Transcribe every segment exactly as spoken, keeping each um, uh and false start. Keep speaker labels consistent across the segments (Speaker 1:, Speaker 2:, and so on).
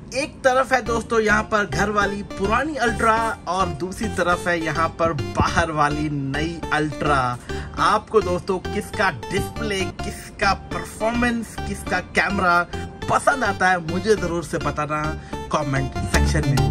Speaker 1: एक तरफ है दोस्तों यहाँ पर घर वाली पुरानी अल्ट्रा और दूसरी तरफ है यहाँ पर बाहर वाली नई अल्ट्रा। आपको दोस्तों किसका डिस्प्ले, किसका परफॉर्मेंस, किसका कैमरा पसंद आता है मुझे जरूर से बताना कमेंट सेक्शन में।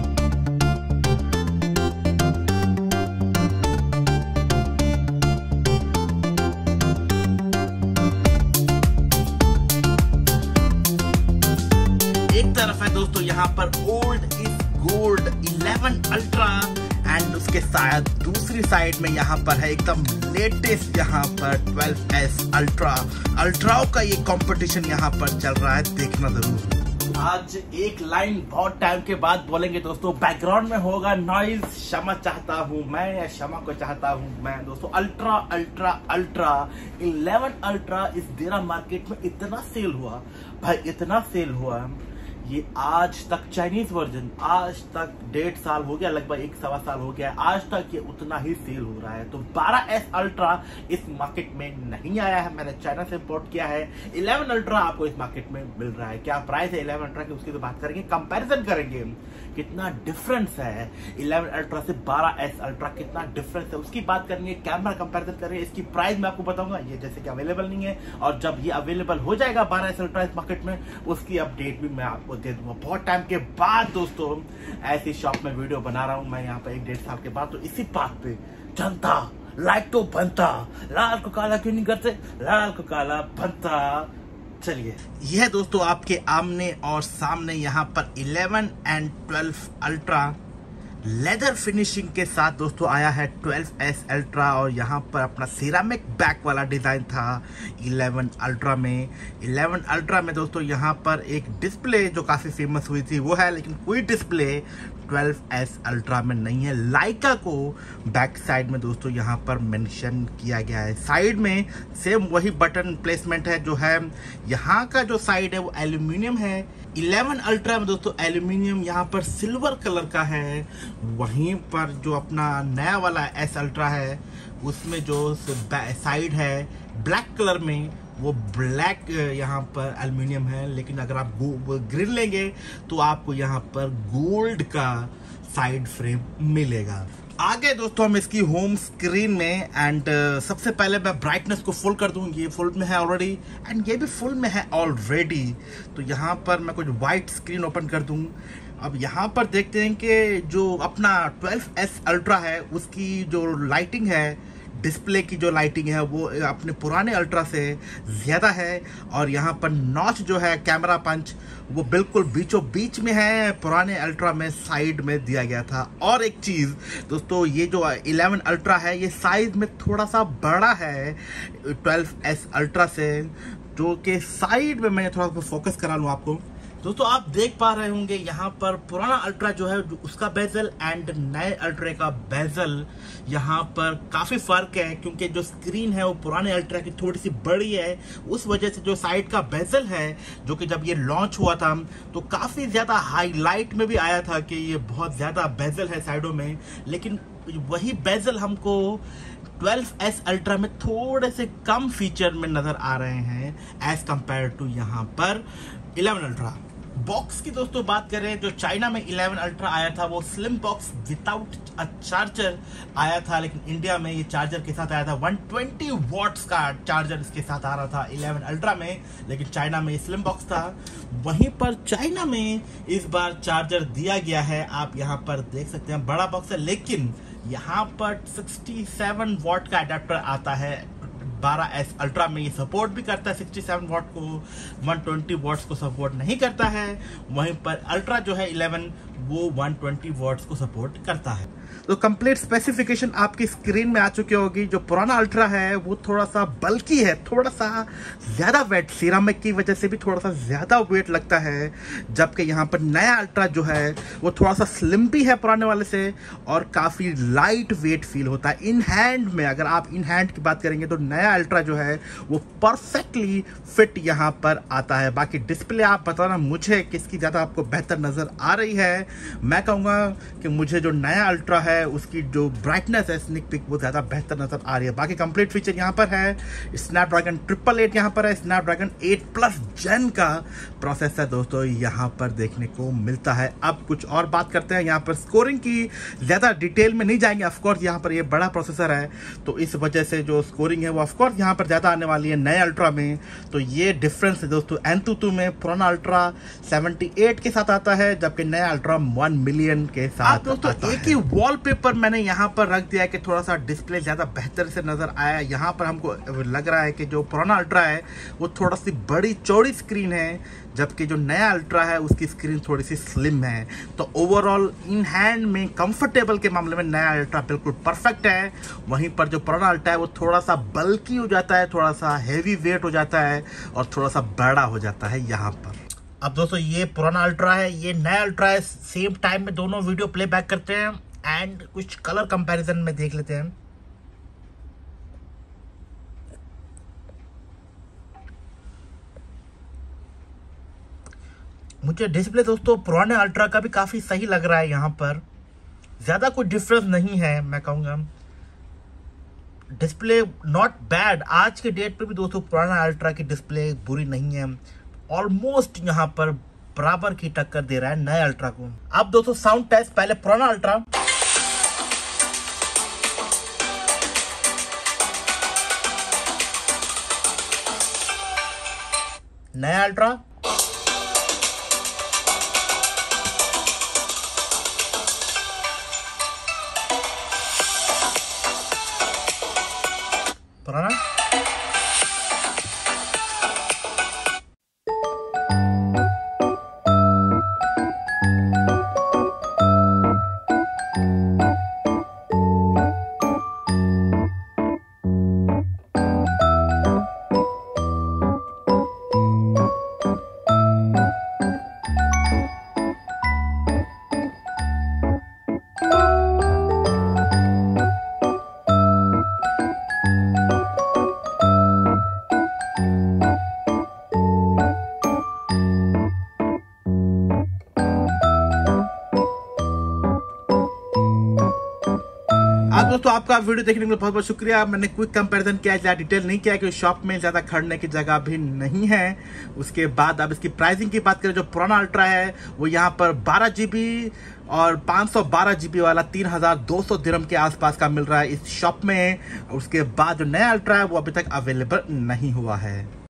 Speaker 1: एक तरफ है दोस्तों यहाँ पर old is gold eleven ultra and उसके साथ दूसरी साइड में यहाँ पर है एकदम लेटेस्ट यहाँ पर ट्वेल्व एस अल्ट्रा। अल्ट्राओं का ये कंपटीशन यहाँ पर चल रहा है, देखना जरूर। आज एक लाइन बहुत टाइम के बाद बोलेंगे दोस्तों, बैकग्राउंड में होगा नॉइज। क्षमा चाहता हूँ मैं या क्षमा को चाहता हूँ मैं दोस्तों। Ultra ultra ultra eleven ultra इस देरा मार्केट में इतना सेल हुआ भाई, इतना सेल हुआ ये आज तक चाइनीज वर्जन आज तक डेढ़ साल हो गया, लगभग एक सवा साल हो गया, आज तक ये उतना ही सेल हो रहा है। तो ट्वेल्व एस अल्ट्रा इस मार्केट में नहीं आया है, मैंने चाइना से इंपोर्ट किया है। इलेवन अल्ट्रा आपको इस मार्केट में मिल रहा है। क्या प्राइस है इलेवन अल्ट्रा की उसकी तो बात करेंगे, कंपैरिजन करेंगे कितना डिफरेंस है इलेवन अल्ट्रा से ट्वेल्व एस अल्ट्रा, कितना डिफरेंस है उसकी बात करेंगे। कैमरा कंपैरिजन करेंगे, इसकी प्राइस मैं आपको बताऊंगा। ये जैसे कि अवेलेबल नहीं है और जब ये अवेलेबल हो जाएगा ट्वेल्व एस अल्ट्रा इस मार्केट में उसकी अपडेट भी मैं आपको दे दूंगा। बहुत टाइम के बाद दोस्तों ऐसी शॉप में वीडियो बना रहा हूं मैं यहाँ पे एक डेढ़ साल के बाद। तो इसी बात पे जनता लाइक तो बनता, लाल को काला क्यों नहीं करते, लाल को काला बनता। चलिए यह दोस्तों आपके आमने और सामने यहाँ पर eleven and twelve ultra leather finishing के साथ दोस्तों आया है ट्वेल्व एस अल्ट्रा। और यहाँ पर अपना सिरामिक बैक वाला डिजाइन था इलेवन अल्ट्रा में। इलेवन अल्ट्रा में दोस्तों यहाँ पर एक डिस्प्ले जो काफी फेमस हुई थी वो है, लेकिन कोई डिस्प्ले ट्वेल्व एस अल्ट्रा में नहीं है। लाइका को बैक साइड में दोस्तों यहाँ पर मेंशन किया गया है। साइड में सेम वही बटन प्लेसमेंट है जो है। यहाँ का जो साइड है वो एल्यूमिनियम है। इलेवन अल्ट्रा में दोस्तों एल्यूमिनियम यहाँ पर सिल्वर कलर का है। वहीं पर जो अपना नया वाला एस अल्ट्रा है उसमें जो साइड है ब्लैक कलर में वो ब्लैक यहाँ पर एल्यूमिनियम है। लेकिन अगर आप ग्रिल लेंगे तो आपको यहाँ पर गोल्ड का साइड फ्रेम मिलेगा। आगे दोस्तों हम इसकी होम स्क्रीन में एंड uh, सबसे पहले मैं ब्राइटनेस को फुल कर दूं। ये फुल में है ऑलरेडी एंड ये भी फुल में है ऑलरेडी। तो यहाँ पर मैं कुछ वाइट स्क्रीन ओपन कर दूं। अब यहाँ पर देखते हैं कि जो अपना ट्वेल्व एस अल्ट्रा है उसकी जो लाइटिंग है, डिस्प्ले की जो लाइटिंग है वो अपने पुराने अल्ट्रा से ज़्यादा है। और यहाँ पर नॉच जो है कैमरा पंच वो बिल्कुल बीचों बीच में है, पुराने अल्ट्रा में साइड में दिया गया था। और एक चीज़ दोस्तों, ये जो इलेवन अल्ट्रा है ये साइज में थोड़ा सा बड़ा है ट्वेल्व एस अल्ट्रा से, जो कि साइड में मैं थोड़ा सा फोकस करा लूँ आपको। दोस्तों आप देख पा रहे होंगे यहाँ पर पुराना अल्ट्रा जो है जो उसका बेजल एंड नए अल्ट्रा का बेजल यहाँ पर काफी फर्क है, क्योंकि जो स्क्रीन है वो पुराने अल्ट्रा की थोड़ी सी बड़ी है। उस वजह से जो साइड का बेजल है जो कि जब ये लॉन्च हुआ था तो काफी ज्यादा हाईलाइट में भी आया था कि ये बहुत ज्यादा बेजल है साइडों में। लेकिन वही बेजल हमको ट्वेल्व एस अल्ट्रा में थोड़े से कम फीचर में नजर आ रहे हैं एज कंपेयर टू यहाँ पर इलेवन अल्ट्रा। बॉक्स की दोस्तों बात करें, जो चाइना में इलेवन अल्ट्रा आया था वो slim box without a charger आया था, लेकिन इंडिया में ये चार्जर के साथ आया था। वन ट्वेंटी वॉट्स का चार्जर इसके साथ आ रहा था इलेवन अल्ट्रा में, लेकिन चाइना में ये स्लिम बॉक्स था। वहीं पर चाइना में इस बार चार्जर दिया गया है, आप यहाँ पर देख सकते हैं बड़ा बॉक्स है, लेकिन यहाँ पर सिक्सटी सेवन वॉट का अडेप्टर आता है। ट्वेल्व एस अल्ट्रा में ये सपोर्ट भी करता है सिक्सटी सेवन वॉट को, वन ट्वेंटी वॉट्स को सपोर्ट नहीं करता है। वहीं पर अल्ट्रा जो है इलेवन वो वन ट्वेंटी वॉट्स को सपोर्ट करता है। तो कंप्लीट स्पेसिफिकेशन आपकी स्क्रीन में आ चुकी होगी। जो पुराना अल्ट्रा है वो थोड़ा सा बल्की है, थोड़ा सा ज्यादा वेट, सिरामिक की वजह से भी थोड़ा सा ज्यादा वेट लगता है, जबकि यहाँ पर नया अल्ट्रा जो है वो थोड़ा सा स्लिम भी है पुराने वाले से और काफी लाइट वेट फील होता है इन हैंड में। अगर आप इन हैंड की बात करेंगे तो नया अल्ट्रा जो है वो परफेक्टली फिट यहाँ पर आता है। बाकी डिस्प्ले आप बताना मुझे किसकी ज्यादा आपको बेहतर नजर आ रही है। मैं कहूँगा कि मुझे जो नया अल्ट्रा है उसकी जो ब्राइटनेस है स्निक पिक वो ज़्यादा बेहतर नज़र आ रही है। बाकी कंप्लीट फीचर यहाँ पर है, स्नैपड्रैगन ट्रिपल एट यहाँ पर है, स्नैपड्रैगन एट प्लस जेन का प्रोसेसर दोस्तों यहाँ पर देखने को मिलता है। अब कुछ और बात करते हैं, यहाँ पर स्कोरिंग की ज़्यादा डिटेल में नहीं जाएंगे। ऑफकोर्स यहाँ पर ये बड़ा प्रोसेसर है तो इस वजह से जो स्कोरिंग है वो ऑफकोर्स यहाँ पर ज़्यादा आने वाली है नए अल्ट्रा में। तो ये डिफरेंस है दोस्तों, एंतुतु में पुराना अल्ट्रा अठहत्तर के साथ आता है जबकि नया अल्ट्रा वन मिलियन के साथ दोस्तों आता एक है। ही वॉलपेपर मैंने यहाँ पर रख दिया है कि थोड़ा सा डिस्प्ले ज़्यादा बेहतर से नज़र आया। यहाँ पर हमको लग रहा है कि जो पुराना अल्ट्रा है वो थोड़ा सी बड़ी चौड़ी स्क्रीन है जबकि जो नया अल्ट्रा है उसकी स्क्रीन थोड़ी सी स्लिम है। तो ओवरऑल इन हैंड में कंफर्टेबल के मामले में नया अल्ट्रा बिल्कुल परफेक्ट है। वहीं पर जो पुराना अल्ट्रा है वो थोड़ा सा बल्की हो जाता है, थोड़ा सा हैवी वेट हो जाता है और थोड़ा सा बड़ा हो जाता है यहाँ पर। अब दोस्तों ये पुराना अल्ट्रा है, ये नया अल्ट्रा है, सेम टाइम में दोनों वीडियो प्ले बैक करते हैं एंड कुछ कलर कंपैरिजन में देख लेते हैं। मुझे डिस्प्ले दोस्तों पुराने अल्ट्रा का भी काफी सही लग रहा है, यहाँ पर ज्यादा कोई डिफरेंस नहीं है। मैं कहूँगा डिस्प्ले नॉट बैड, आज के डेट पे भी दोस्तों पुराना अल्ट्रा की डिस्प्ले बुरी नहीं है, ऑलमोस्ट यहाँ पर बराबर की टक्कर दे रहा है नए अल्ट्रा को। अब दोस्तों साउंड टेस्ट, पहले पुराना अल्ट्रा, नया अल्ट्रा, पुराना। आप दोस्तों आपका वीडियो देखने के लिए बहुत बहुत शुक्रिया। मैंने क्विक कंपैरिजन किया, ज़्यादा डिटेल नहीं किया कि शॉप में ज़्यादा खड़ने की जगह भी नहीं है। उसके बाद अब इसकी प्राइसिंग की बात करें, जो पुराना अल्ट्रा है वो यहाँ पर बारह जी बी और पाँच सौ बारह जी बी वाला तीन हज़ार दो सौ दिरहम के आसपास का मिल रहा है इस शॉप में। उसके बाद जो नया अल्ट्रा है वो अभी तक अवेलेबल नहीं हुआ है।